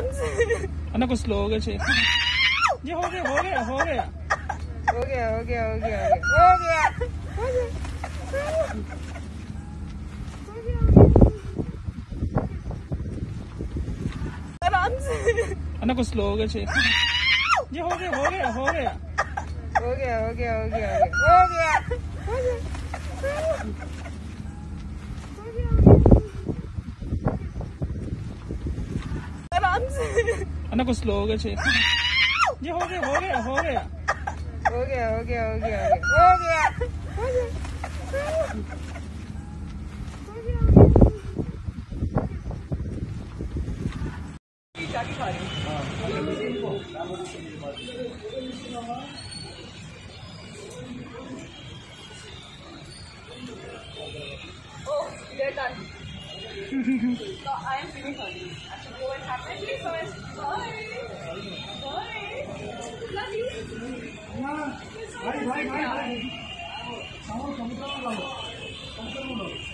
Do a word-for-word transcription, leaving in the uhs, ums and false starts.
अन्ना को स्लो हो गया छे। ये हो गया हो गया हो गया हो गया हो गया हो गया हो गया हो गया आराम से। अन्ना को स्लो हो गया छे। ये हो गया हो गया हो गया हो गया हो गया हो गया हो गया हो गया आराम से। अन्ना को स्लो हो गया छे। ये हो गया हो गया हो गया हो गया हो गया हो गया हो गया हो गया Oh, you're done. So I am finished already. I should go and have my breakfast. Bye. Bye. Love you. Bye bye bye bye.